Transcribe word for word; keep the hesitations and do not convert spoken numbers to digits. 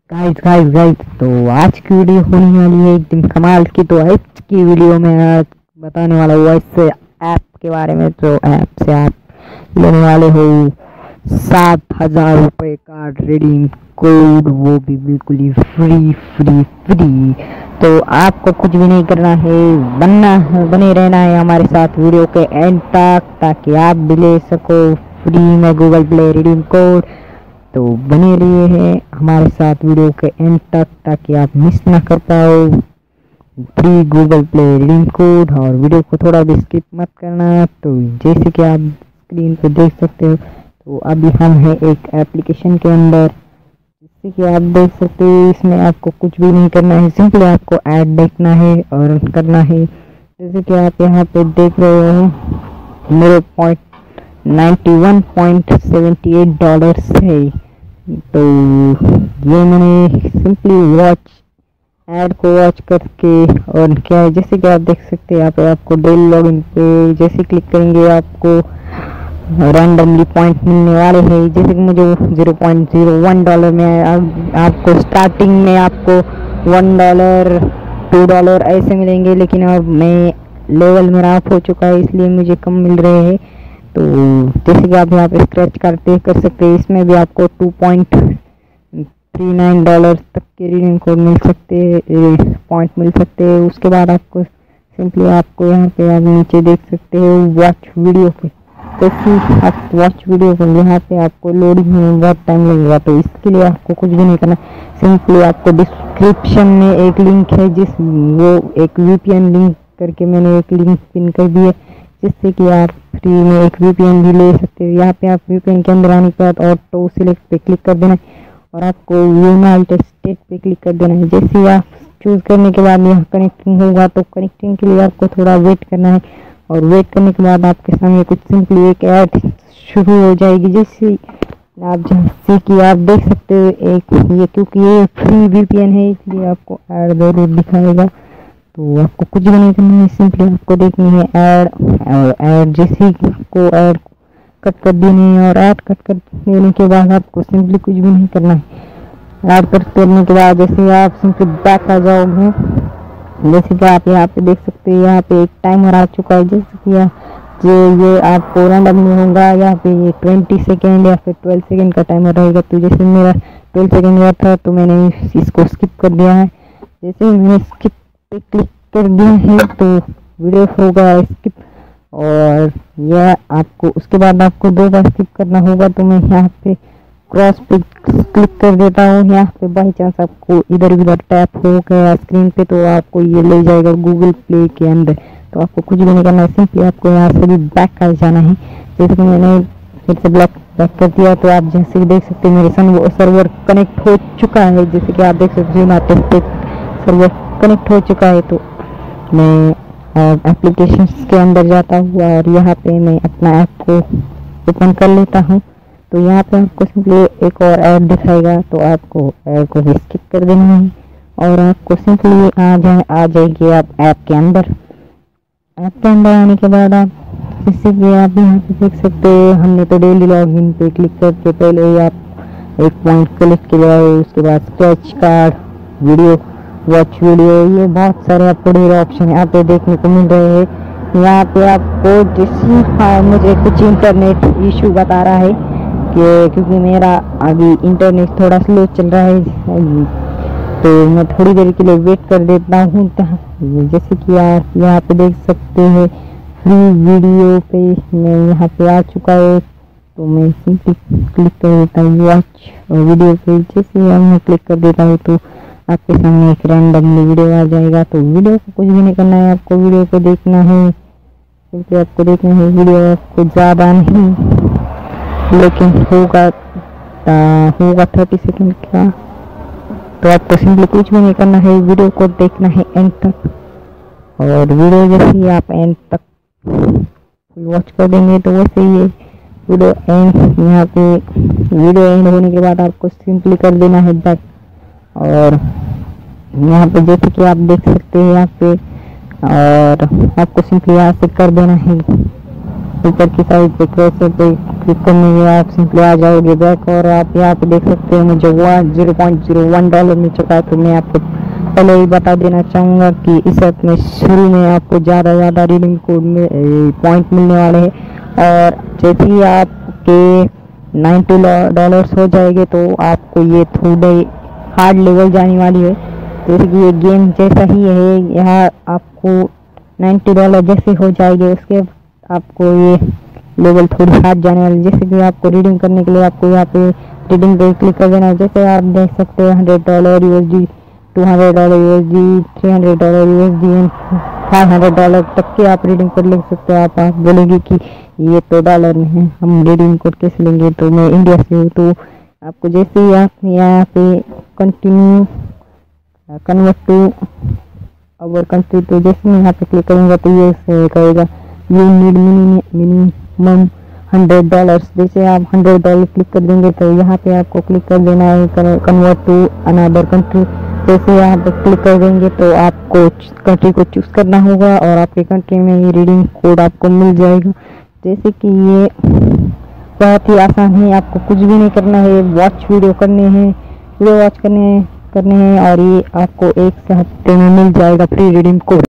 Guys guys guys तो आज की वीडियो होने वाली है एकदम कमाल की। तो आज की वीडियो में आज बताने वाला हूँ इस ऐप के बारे में। तो ऐप से आप लेने वाले हो सात हजार रुपये का रिडीम कोड, वो भी बिल्कुल ही फ्री फ्री फ्री। तो आपको कुछ भी नहीं करना है, बनना बने रहना है हमारे साथ वीडियो के एंड तक, ताकि आप भी ले सको फ्री में गूगल प्ले रिडीम कोड। तो बने रहिए हैं हमारे साथ वीडियो के एंड तक, ताकि आप मिस ना कर पाओ free Google Play redeem code. और वीडियो को थोड़ा भी स्किप मत करना। तो जैसे कि आप स्क्रीन पे देख सकते हो, तो अभी हम हैं एक एप्लीकेशन के अंदर, जैसे कि आप देख सकते हो। इसमें आपको कुछ भी नहीं करना है, सिंपली आपको ऐड देखना है और करना है। जैसे कि आप यहाँ पे देख रहे हो, मेरे point ninety one point seventy eight dollars है। तो ये मैंने सिंपली वॉच ऐड को वॉच करके, और क्या है जैसे कि आप देख सकते हैं यहाँ पे आपको डेली लॉगिन पे जैसे क्लिक करेंगे आपको रैंडमली पॉइंट मिलने वाले हैं। जैसे कि मुझे zero point zero one dollar में आप, आपको स्टार्टिंग में आपको वन डॉलर टू डॉलर ऐसे मिलेंगे, लेकिन अब मैं लेवल मेरा अप हो चुका है इसलिए मुझे कम मिल रहे हैं। तो जैसे कि आप यहाँ पे स्क्रैच करते कर सकते हैं, इसमें भी आपको two point three nine dollar तक के रिडीम कोड मिल सकते हैं, पॉइंट मिल सकते हैं। उसके बाद आपको सिंपली आपको यहाँ पे आप नीचे देख सकते हो वॉच वीडियो पे। तो फिर आप वॉच वीडियो पर यहाँ पे आपको लोडिंग में बहुत टाइम लगेगा। तो इसके लिए आपको कुछ भी नहीं करना, सिंपली आपको डिस्क्रिप्शन में एक लिंक है, जिस वो एक वीपीएन लिंक करके मैंने एक लिंक पिन कर दी है, जिससे कि आप फ्री में एक वीपीएन भी ले सकते हो। यहाँ पे आप वीपीएन के अंदर आने के बाद ऑटो सिलेक्ट पे क्लिक कर देना है और आपको यूनाइटेड स्टेट पे क्लिक कर देना है। जैसे आप चूज करने के बाद यहाँ कनेक्टिंग होगा, तो कनेक्टिंग के लिए आपको थोड़ा वेट करना है, और वेट करने के बाद आपके सामने कुछ सिंपली एक ऐड शुरू हो जाएगी। जैसे आप जैसे कि आप देख सकते हो एक ये, क्योंकि ये फ्री वीपीएन है इसलिए आपको ऐड जरूर दिखाएगा। तो आपको कुछ भी नहीं करना है, सिंपली आपको देखनी है ऐड, और ऐड जैसे को ऐड कट कर देनी है, और ऐड कट कर देने के बाद आपको सिंपली कुछ भी नहीं करना है। ऐड कट करने के बाद जैसे आप सिंपली बैक आ जाओगे, जैसे कि आप यहाँ पे देख सकते हैं यहाँ पे एक टाइमर आ चुका है। जैसे कि जो ये आपको रैंडमली होगा, यहाँ पे ये ट्वेंटी सेकेंड या फिर ट्वेल्व सेकेंड का टाइमर रहेगा। तो जैसे मेरा ट्वेल्व सेकेंड हुआ था तो मैंने इसको स्किप कर दिया है। जैसे मैंने स्किप पे क्लिक कर दिया है तो वीडियो होगा स्किप, और यह आपको उसके बाद आपको दो बार स्किप करना होगा। तो मैं यहाँ पे क्रॉस पे क्लिक कर देता हूँ। यहाँ पे बाई चांस आपको इधर उधर टैप हो गया स्क्रीन पे, तो आपको ये ले जाएगा गूगल प्ले के अंदर। तो आपको कुछ भी नहीं करना है, सिंपली आपको यहाँ से भी बैक कर जाना है। जैसे कि मैंने फिर से ब्लैक बैक कर दिया, तो आप जैसे देख सकते हैं मेरे सर्वर कनेक्ट हो चुका है। जैसे कि आप देख सकते हैं सर्वर कनेक्ट हो चुका है। तो मैं एप्लीकेशन के अंदर जाता हूँ और यहाँ पे मैं अपना ऐप को ओपन कर लेता हूँ। तो यहाँ पे आपको सिंपली एक और ऐड दिखाएगा, तो आपको ऐड को भी स्किप कर देना है, और आपको सिंपली आ जाए आ जाएगी आप ऐप के अंदर। ऐप के अंदर आने के बाद आप जैसे कि आप यहाँ पे देख सकते हैं, हमने तो डेली लॉगिन पे क्लिक करके पहले ही आप एक पॉइंट कलेक्ट किया है। उसके बाद scratch card, video watch video, ये बहुत सारे आपको ढेर ऑप्शन यहाँ पे देखने को मिल रहे हैं। यहाँ पे आपको जैसे हाँ मुझे कुछ इंटरनेट इशू बता रहा है कि क्योंकि मेरा अभी इंटरनेट थोड़ा स्लो चल रहा है, तो मैं थोड़ी देर के लिए वेट कर देता हूँ। जैसे कि आप यहाँ पे देख सकते हैं फ्री वीडियो पे मैं यहाँ पे आ चुका है। तो मैं सिंपली क्लिक कर देता हूँ वॉच वीडियो पे। जैसे मैं क्लिक कर देता हूँ तो आपके सामने एक रैंडमली वीडियो आ जाएगा। तो वीडियो को कुछ भी नहीं करना है, आपको वीडियो को देखना है, क्योंकि आपको देखना है वीडियो आपको ज़्यादा नहीं, लेकिन होगा होगा थर्टी सेकेंड का। तो आपको सिंपली कुछ भी नहीं करना है, वीडियो को देखना है एंड तक, और वीडियो जैसे ही आप एंड तक वॉच कर देंगे तो वैसे ही वीडियो एंड यहाँ पे वीडियो एंड होने के बाद आपको सिंपली कर देना है बैक। और यहाँ पे जैसे कि आप देख सकते हैं यहाँ पे, और आपको सिंपली यहाँ से कर देना है ऊपर की साइड पे कैसे पे क्लिक करने के आप सिंपली आ जाओगे बैक, और आप यहाँ पे देख सकते हो मुझे one zero point zero one dollar मिल चुका है। तो मैं आपको पहले ही बता देना चाहूँगा कि इस ऐप में शुरू में आपको ज़्यादा ज़्यादा रिडीम कोड में पॉइंट मिलने वाले हैं, और जैसे ही आपके नाइन्टी डॉलर्स हो जाएंगे तो आपको ये थोड़े हार्ड लेवल जाने वाली है। जैसे कि ये गेम जैसा ही है, यहाँ आपको नाइन्टी डॉलर जैसे हो जाएंगे उसके आपको ये लेवल थोड़ी हार्ड जाने वाली। जैसे कि आपको रीडिंग करने के लिए आपको यहाँ पे रीडिंग पे क्लिक कर देना है। जैसे आप देख सकते हैं hundred dollar USD, two hundred dollar USD, three hundred dollar USD and five hundred dollar तक के आप रीडिंग कोड ले सकते हो। आप, आप बोलेंगे कि ये तो डॉलर में है, हम रीडिंग कोड कैसे लेंगे, तो मैं इंडिया से हूँ। तो आपको जैसे ही आप यहाँ पे continue convert to our country, तो जैसे मैं यहाँ पे क्लिक करूँगा तो ये कहेगा you need minimum hundred dollars. जैसे आप हंड्रेड डॉलर क्लिक कर देंगे तो यहाँ पे आपको क्लिक कर देना है कन्वर्ट टू अनदर कंट्री। जैसे यहाँ पे क्लिक कर देंगे तो आपको कंट्री को चूज करना होगा और आपके कंट्री में ये रीडिंग कोड आपको मिल जाएगा। जैसे कि ये बहुत ही आसान है, आपको कुछ भी नहीं करना है, वॉच वीडियो करने हैं, वीडियो वॉच करने करने हैं और ये आपको एक से हफ्ते में मिल जाएगा फ्री रीडिंग कोड।